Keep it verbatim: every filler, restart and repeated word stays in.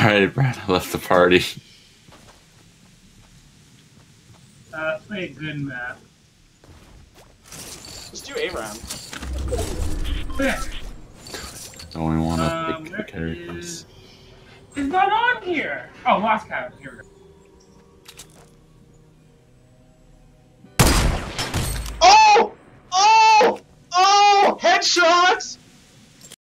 Alright, Brad, I left the party. Uh, play a good map. Let's do a round. Yeah. Don't we want to Um, pick where the characters? is... It's not on here! Oh, Moscow. Here we go.